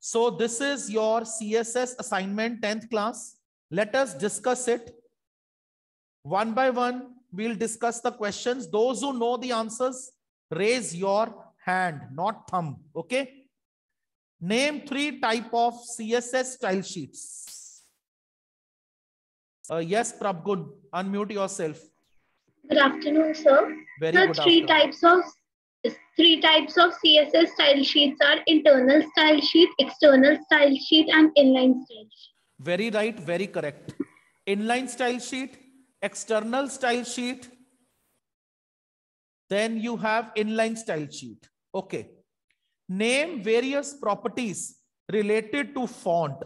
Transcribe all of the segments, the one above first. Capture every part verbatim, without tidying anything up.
So this is your C S S assignment, tenth class. Let us discuss it. One by one, we'll discuss the questions. Those who know the answers, raise your hand, not thumb. Okay. Name three type of C S S style sheets. Uh, yes, Prabgun, unmute yourself. Good afternoon, sir. Very Sir, good three afternoon. types of three types of C S S style sheets are internal style sheet, external style sheet, and inline style sheet. Very right, very correct. Inline style sheet, external style sheet, then you have inline style sheet. Okay. Name various properties related to font.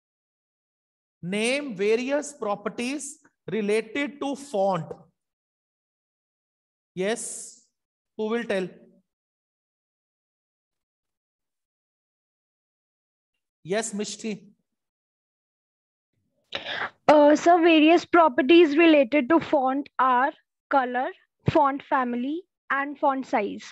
Name various properties related to font. Yes, who will tell? Yes, Mishti. Uh, so various properties related to font are color, font family, and font size.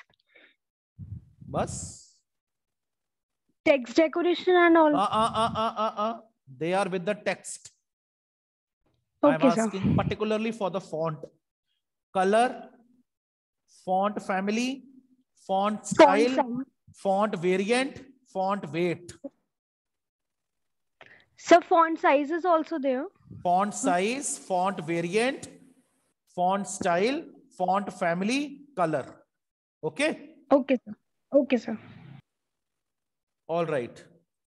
Bus. Text decoration and all. Uh, uh, uh, uh, uh, uh. They are with the text. Okay, I'm sir. asking particularly for the font. Color, font family, font style, Font, font variant, font weight. so font size is also there. Font size, font variant, font style, font family, color. Okay? Okay, sir. Okay, sir. All right.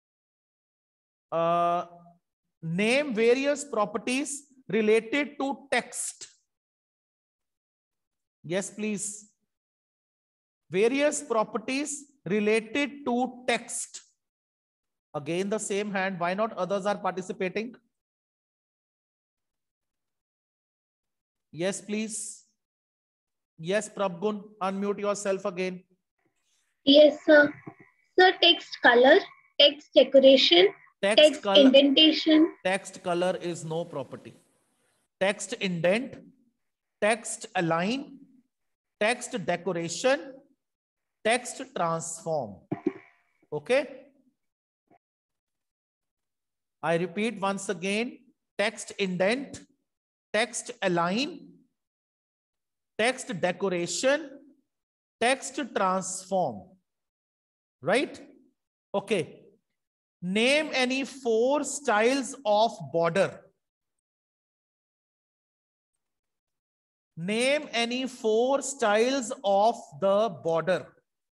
Uh, name various properties related to text. Yes, please. Various properties related to text. Again, the same hand. Why not others are participating? Yes, please. Yes, Prabgun, unmute yourself again. Yes, sir. Sir, text color, text decoration, Text, text color, indentation. Text color is no property. Text indent, text align, text decoration, text transform. Okay. I repeat once again, text indent, text align, text decoration, text transform. Right? Okay. Name any four styles of border. Name any four styles of the border.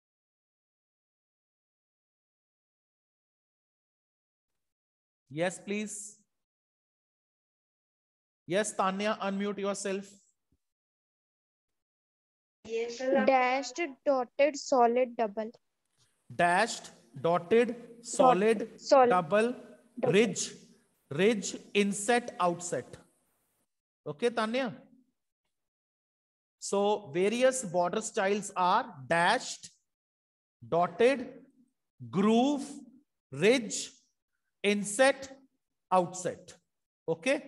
Yes, please. Yes, Tanya, unmute yourself. Dashed, dotted, solid, double. Dashed, dotted, solid, Dotted, solid. double, Double. ridge, ridge, inset, outset. Okay, Tanya? So various border styles are dashed, dotted, groove, ridge, inset, outset. Okay?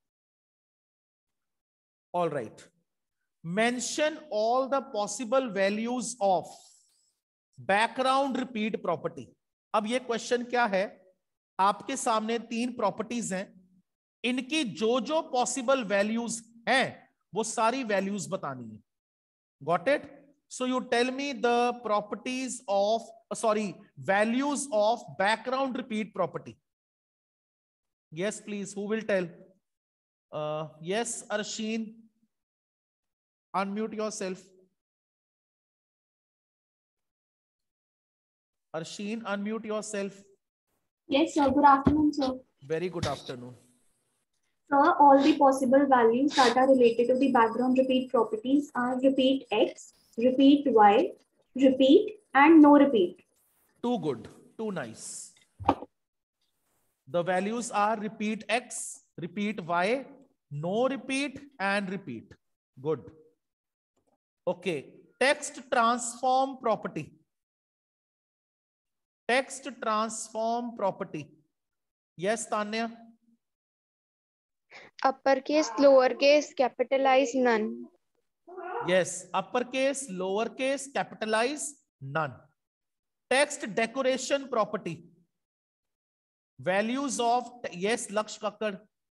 All right. Mention all the possible values of background repeat property. अब ये question क्या है, आपके सामने तीन properties हैं, इनकी जो जो पॉसिबल वैल्यूज हैं वो सारी वैल्यूज बतानी है. Got it? So you tell me the properties of sorry values of background repeat property. Yes please, who will tell? Yes, Arshin, unmute yourself. Arshin, unmute yourself. Yes, sir. Good afternoon, sir. Very good afternoon. Sir, all the possible values that are related to the background repeat properties are repeat X, repeat Y, repeat, and no repeat. Too good. Too nice. The values are repeat X, repeat Y, no repeat, and repeat. Good. Okay. Text transform property. Text transform property. Yes, Tanya. Uppercase, lowercase, capitalize, none. Yes, uppercase, lowercase, capitalize, none. Text decoration property. Values of, yes, Laksh Kakkad.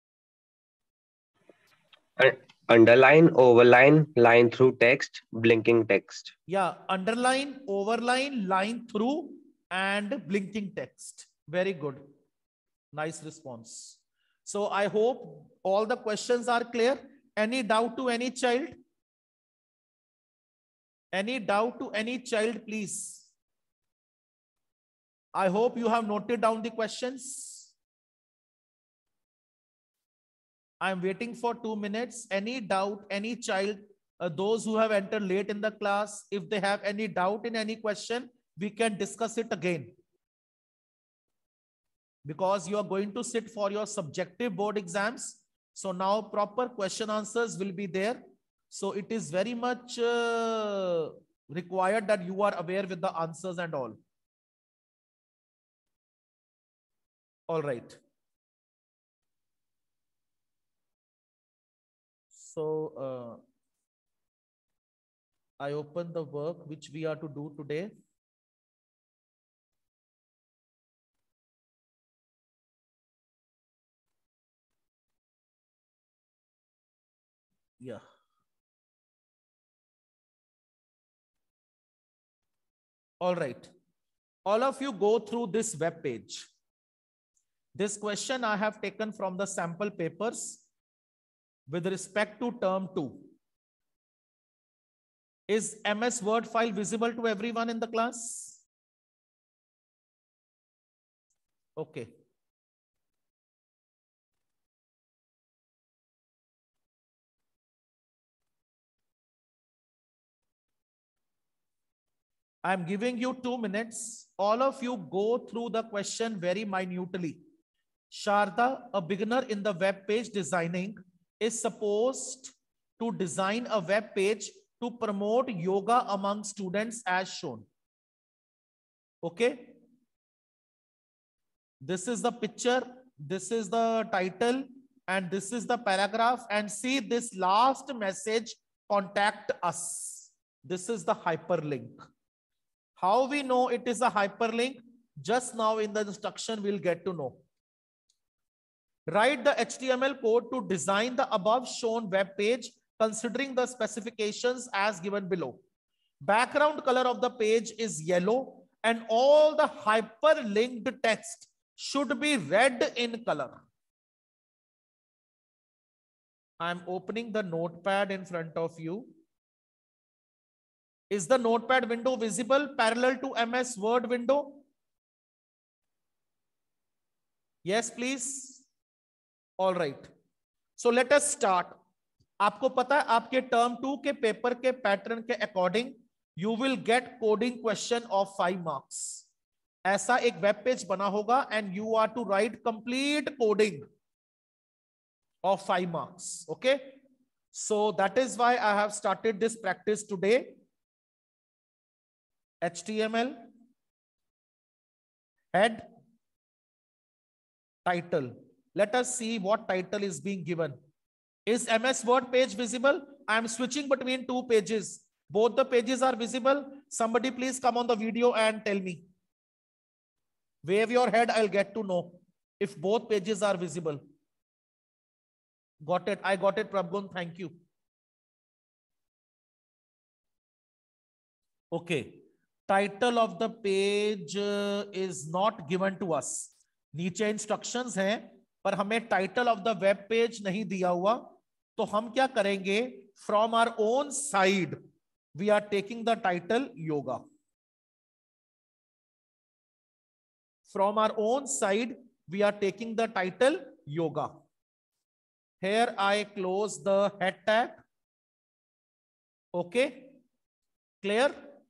Underline, overline, line through text, blinking text. Yeah, underline, overline, line through, and blinking text. Very good. Nice response. So I hope all the questions are clear. Any doubt to any child? Any doubt to any child, please? I hope you have noted down the questions. I'm waiting for two minutes. Any doubt, any child, uh, those who have entered late in the class, if they have any doubt in any question, we can discuss it again. Because you are going to sit for your subjective board exams. So now proper question answers will be there. So it is very much uh, required that you are aware with the answers and all. All right. So uh, I open the work which we are to do today. Yeah. All right. All of you go through this web page. This question I have taken from the sample papers with respect to term two. Is M S Word file visible to everyone in the class? Okay. I'm giving you two minutes. All of you go through the question very minutely. Sharda, a beginner in the web page designing, is supposed to design a web page to promote yoga among students as shown. Okay. This is the picture. This is the title. And this is the paragraph. And see this last message, contact us. This is the hyperlink. How we know it is a hyperlink? Just now in the instruction, we'll get to know. Write the H T M L code to design the above shown web page considering the specifications as given below. Background color of the page is yellow and all the hyperlinked text should be red in color. I'm opening the notepad in front of you. Is the notepad window visible parallel to M S Word window? Yes, please. All right. So let us start. आपको पता है आपके term two के paper के pattern के according you will get coding question of five marks. ऐसा एक web page बना होगा and you are to write complete coding of five marks. Okay, so that is why I have started this practice today. H T M L, head, title. Let us see what title is being given. Is M S Word page visible? I am switching between two pages. Both the pages are visible. Somebody please come on the video and tell me. Wave your head, I'll get to know if both pages are visible. Got it. I got it, Prabhgun. Thank you. Okay. Title of the page uh, is not given to us. नीचे instructions हैं पर हमें title of the web page नहीं दिया हुआ, तो हम क्या करेंगे? From our own side we are taking the title yoga. From our own side we are taking the title yoga. Here I close the head tag. Okay, clear?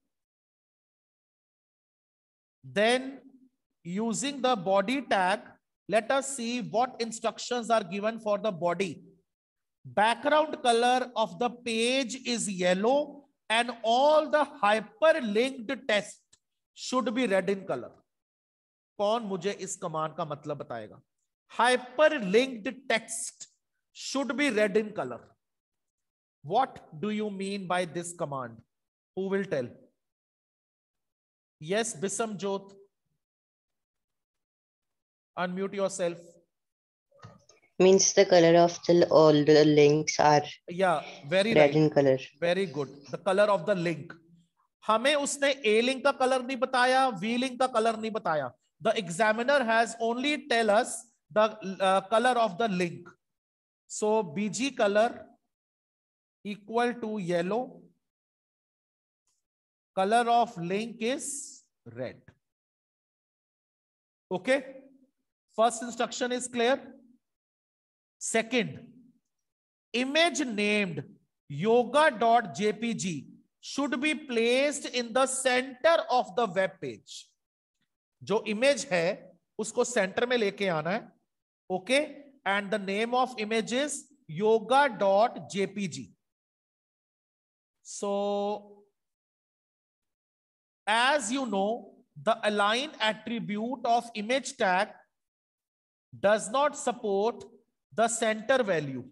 Then using the body tag, let us see what instructions are given for the body. Background color of the page is yellow and all the hyperlinked text should be red in color. कौन मुझे इस command का मतलब बताएगा? Hyperlinked text should be red in color. What do you mean by this command? Who will tell? Yes, Bisam Jot. Unmute yourself. Means the color of the all the links are Yeah, very red right. in color. Very good. The color of the link. हमें उसने A link का colour नहीं बताया, V link का colour नहीं बताया. The examiner has only tell us the uh, color of the link. So B G color equal to yellow. Color of link is red. Okay. First instruction is clear. Second, image named yoga.jpg should be placed in the center of the web page. जो image है उसको center में लेके आना है. Okay, and the name of image is yoga.jpg. So as you know, the align attribute of image tag does not support the center value.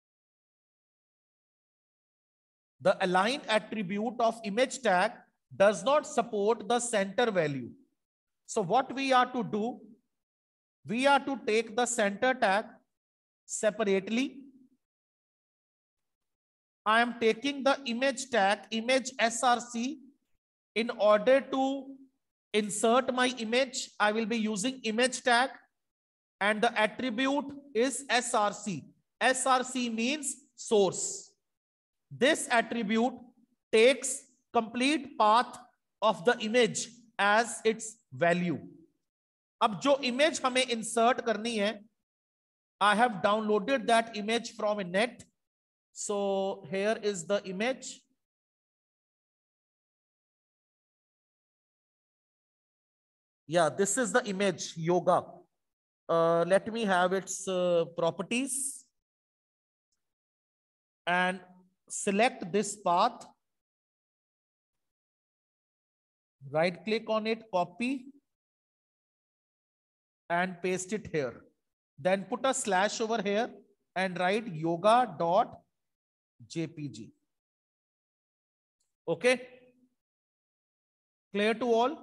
The align attribute of image tag does not support the center value. So what we are to do, we are to take the center tag separately. I am taking the image tag, image S R C. In order to insert my image, I will be using image tag. And the attribute is S R C. S R C means source. This attribute takes complete path of the image as its value. अब जो image हमें insert करनी है, I have downloaded that image from a net. So here is the image. Yeah, this is the image, yoga. Uh, let me have its uh, properties and select this path. Right click on it, copy and paste it here. Then put a slash over here and write yoga.jpg. Okay. Clear to all?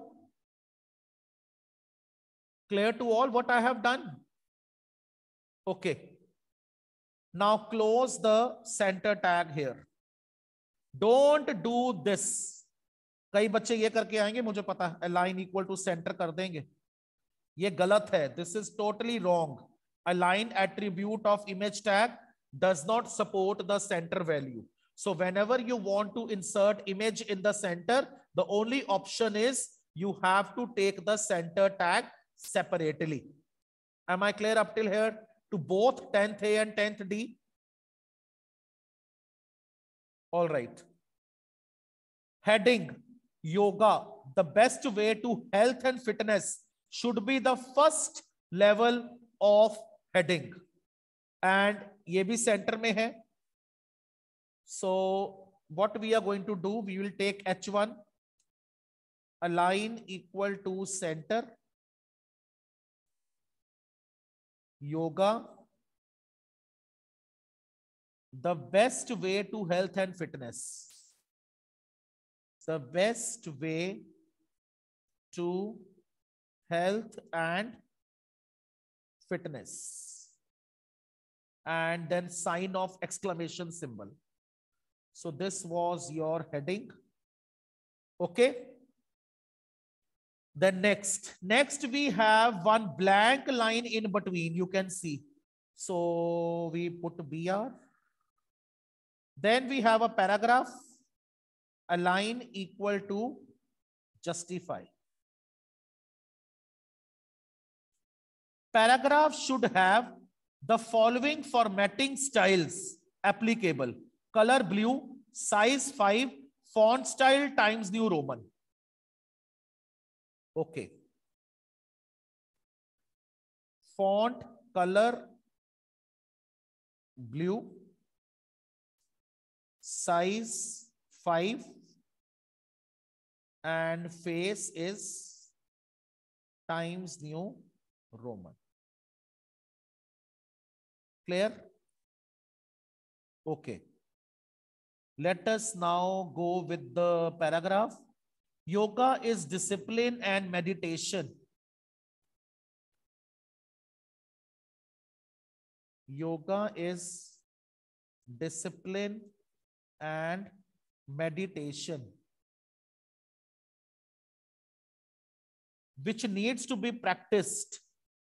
Clear to all what I have done? Okay. Now close the center tag here. Don't do this. कई बच्चे ये करके आएंगे, मुझे पता है, align equal to center कर देंगे. ये गलत है. This is totally wrong. Align attribute of image tag does not support the center value. So whenever you want to insert image in the center, the only option is you have to take the center tag separately. Am I clear up till here to both tenth A and tenth D? All right. Heading, yoga, the best way to health and fitness should be the first level of heading. And ye bhi center mein hai. So what we are going to do, we will take H one, align equal to center. Yoga, the best way to health and fitness. The best way to health and fitness. And then sign of exclamation symbol. So this was your heading. Okay. Then next, next we have one blank line in between, you can see. So we put B R. Then we have a paragraph, align equal to justify. Paragraph should have the following formatting styles applicable. Color blue, size five, font style Times New Roman. Okay. Font color blue, size five, and face is Times New Roman. Clear? Okay. Let us now go with the paragraph. Yoga is discipline and meditation. yoga is discipline and meditation which needs to be practiced,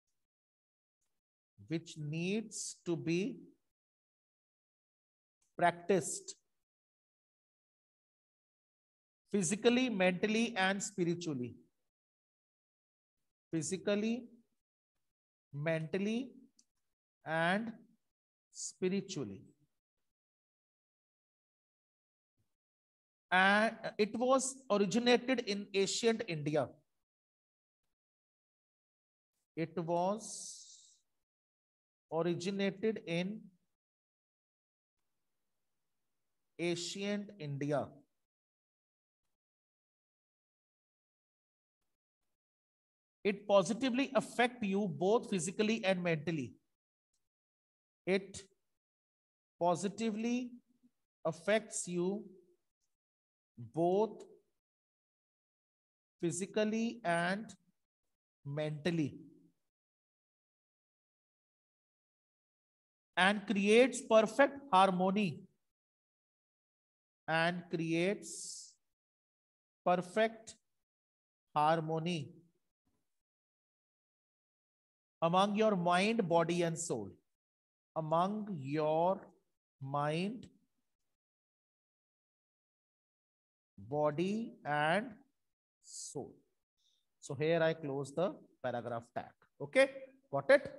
which needs to be practiced physically, mentally, and spiritually. Physically, mentally, and spiritually. And it was originated in ancient India. It was originated in ancient India. It positively affects you both physically and mentally. It positively affects you both physically and mentally, and creates perfect harmony and creates perfect harmony among your mind, body, and soul. Among your mind, body, and soul. So here I close the paragraph tag. Okay, got it?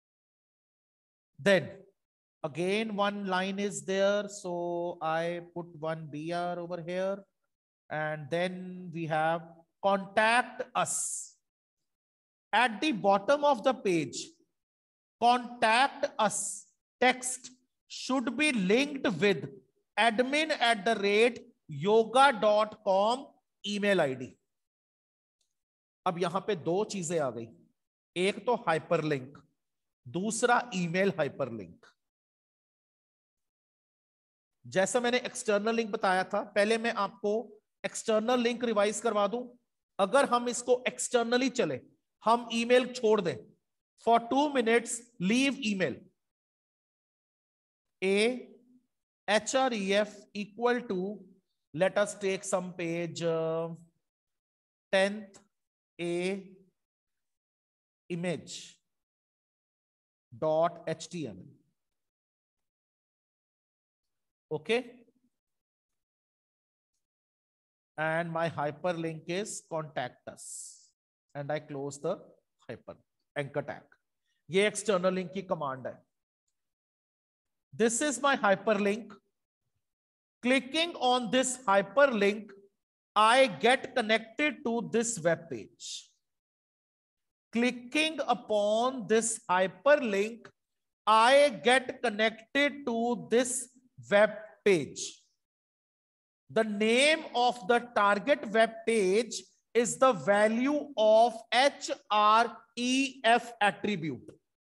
Then again, one line is there. So I put one B R over here. And then we have contact us. At the bottom of the page, contact us text should be linked with admin at the rate yoga dot com email I D. अब यहां पे दो चीजें आ गई, एक तो hyperlink, दूसरा email hyperlink. जैसा मैंने एक्सटर्नल लिंक बताया था, पहले मैं आपको एक्सटर्नल लिंक रिवाइज करवा दूं. अगर हम इसको एक्सटर्नली चले, हम ईमेल छोड़ दें, for two minutes leave email. A href equal to, let us take some page, uh, tenth A image dot html. Okay. And my hyperlink is contact us. And I close the hyper anchor tag. ये external link की command है. This is my hyperlink. Clicking on this hyperlink, I get connected to this web page. Clicking upon this hyperlink, I get connected to this web page. The name of the target web page is the value of href attribute.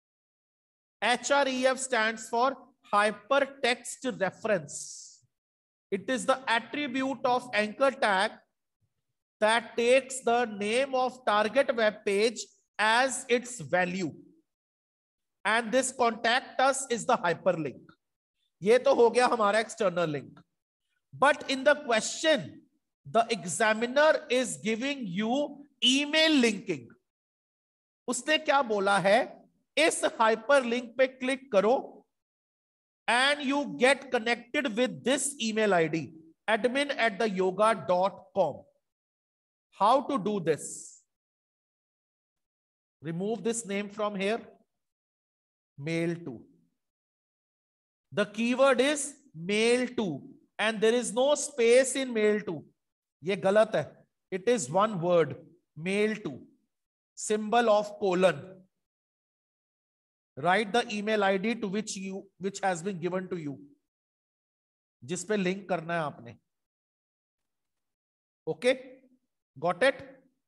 href stands for hypertext reference. It is the attribute of anchor tag that takes the name of target web page as its value. And this contact us is the hyperlink. ये तो हो गया हमारा external link. But in the question, the examiner is giving you email linking. उसने क्या बोला है? इस hyperlink पे click करो and you get connected with this email I D, admin at the yoga dot com. How to do this? Remove this name from here. Mail to. The keyword is mail to. And there is no space in mail to. ये गलत है. It is one word, mail to. Symbol of colon. Write the email I D to which you, which has been given to you. जिस पे link करना है आपने. Okay? Got it?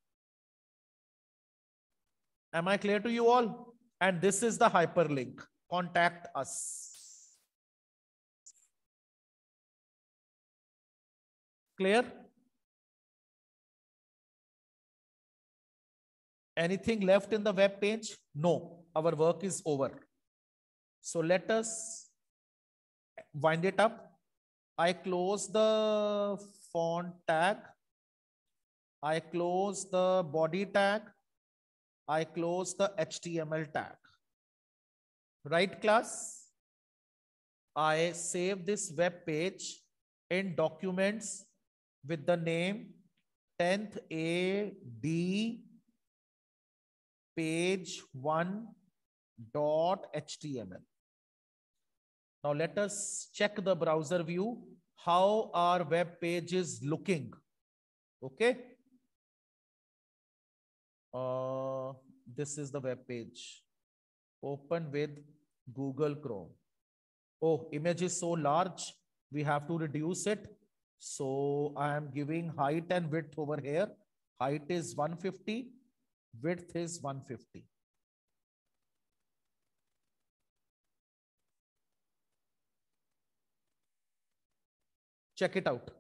Am I clear to you all? And this is the hyperlink. Contact us. Clear? Anything left in the web page? No, our work is over. So let us wind it up. I close the font tag. I close the body tag. I close the H T M L tag. Right, class? I save this web page in documents with the name tenth A D page one dot H T M L. Now let us check the browser view, how our web page is looking. Okay. Uh, this is the web page. Open with Google Chrome. Oh, image is so large, we have to reduce it. So I am giving height and width over here. Height is one fifty, width is one fifty. Check it out.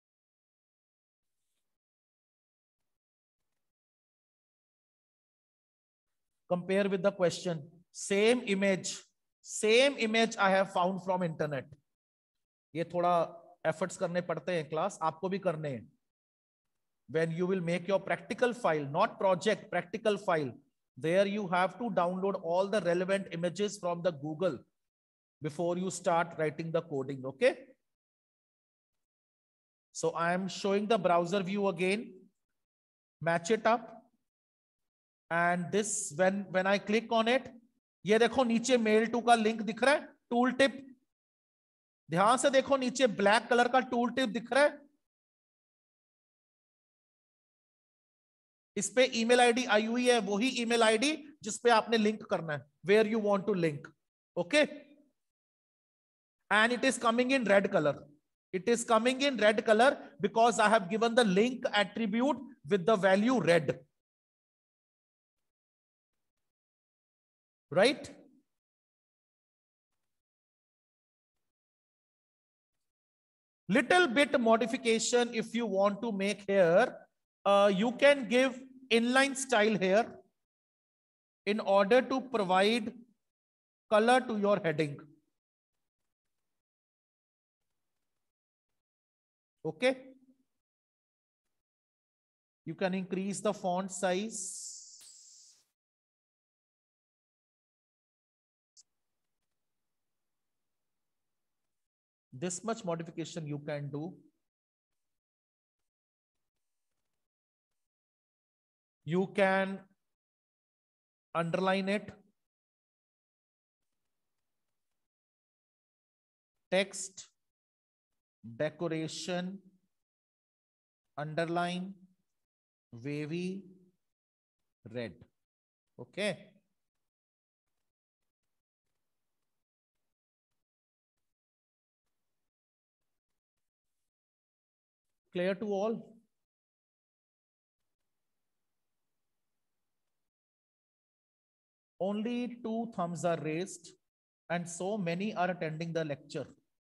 Compare with the question. Same image, same image I have found from internet. ये थोड़ा efforts करने पड़ते हैं class, आपको भी करने हैं. When you will make your practical file, not project, practical file, there you have to download all the relevant images from the Google before you start writing the coding. Okay. So I am showing the browser view again. Match it up. And this, when when I click on it, ये देखो नीचे mail to का link दिख रहा है, tool tip. ध्यान से देखो नीचे ब्लैक कलर का टूल टिप दिख रहा है. इस पे ईमेल आईडी आई हुई है, वही ईमेल आईडी जिस पे आपने लिंक करना है, where you want to link. Okay. And it is coming in red color. It is coming in red color because I have given the link attribute with the value red. Right? Little bit modification if you want to make here. Uh, you can give inline style here in order to provide color to your heading. Okay. You can increase the font size. This much modification you can do. You can underline it. Text, decoration, underline, wavy, red. Okay. Clear to all? Only two thumbs are raised and so many are attending the lecture.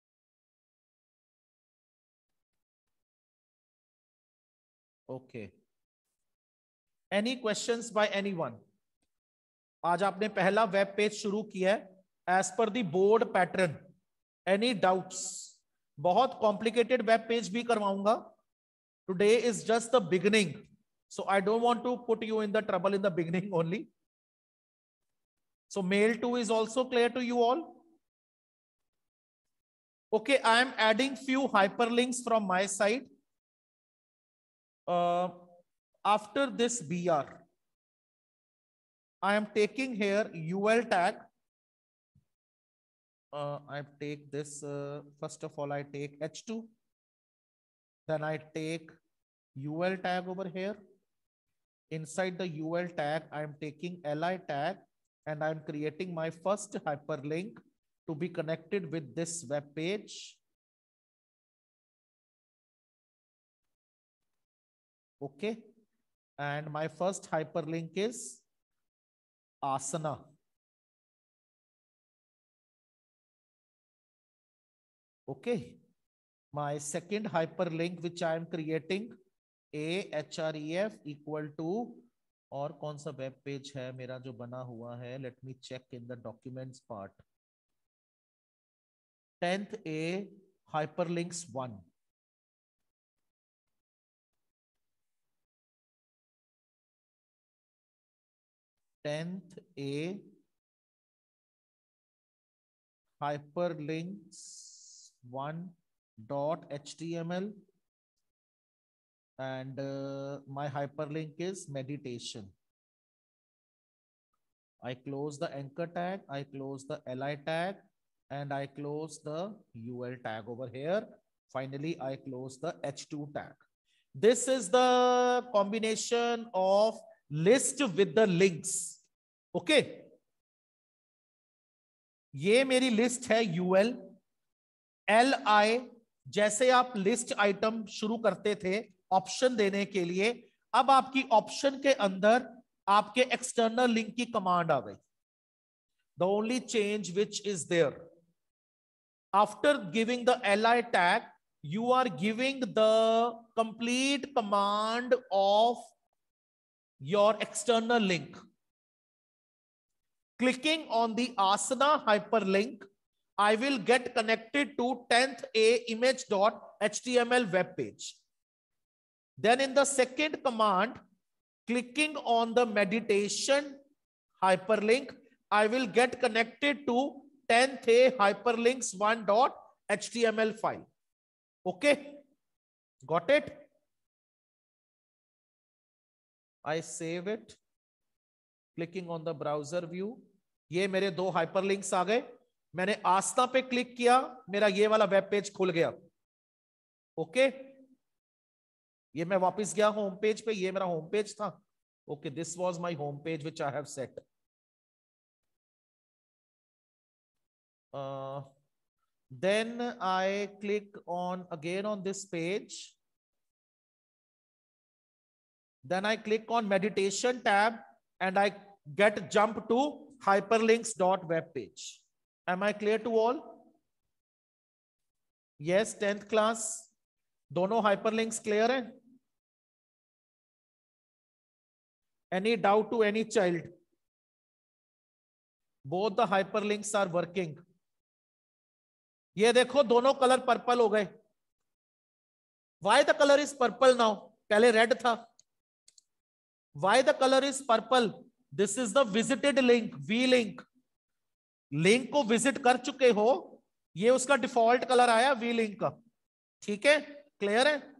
Okay. Any questions by anyone? आज आपने पहला web page शुरू किया है as per the board pattern. Any doubts? बहुत complicated web page भी करवाऊंगा. Today is just the beginning. So I don't want to put you in the trouble in the beginning only. So mail two is also clear to you all. Okay, I am adding few hyperlinks from my side. Uh, after this B R, I am taking here U L tag. Uh, I take this, uh, first of all, I take H two. Then I take U L tag over here. Inside the U L tag, I am taking L I tag and I am creating my first hyperlink to be connected with this web page. Okay. And my first hyperlink is Asana. Okay. My second hyperlink which I am creating, ahref equal to, और कौन सा web page है मेरा जो बना हुआ है, let me check in the documents part. Tenth a hyperlinks one. tenth A hyperlinks one dot html, and uh, my hyperlink is meditation. I close the anchor tag, I close the li tag, and I close the ul tag over here. Finally, I close the h two tag. This is the combination of list with the links. Okay. ये मेरी list है ul. li, जैसे आप list item शुरू करते थे option देने के लिए, अब आपकी ऑप्शन के अंदर आपके एक्सटर्नल लिंक की कमांड आ गई. The only change which is there, after giving the li tag, you are giving the complete command of your external link. Clicking on the Asana hyperlink, I will get connected to tenth A image.html web page. Then in the second command, clicking on the meditation hyperlink, I will get connected to tenth A hyperlinks one.html file. Okay, got it? I save it. Clicking on the browser view, ये मेरे दो hyperlinks आ गए. मैंने आसना पे click किया, मेरा ये वाला वेब पेज खुल गया. ओके, ये मैं वापस गया होम पेज पे, ये मेरा होम पेज था. Okay, this was my home page which I have set. Then I click on again on this page. Then I click on meditation tab and I get jump to hyperlinks.web page. Am I clear to all? Yes, tenth class. दोनों hyperlinks clear हैं? Any doubt to any child? Both the hyperlinks are working. ये देखो दोनों colour purple हो गए. Why the color is purple now? पहले red था. Why the color is purple? This is the visited link, V link. Link को visit कर चुके हो, ये उसका डिफॉल्ट कलर आया वी लिंक का. ठीक है, क्लियर है?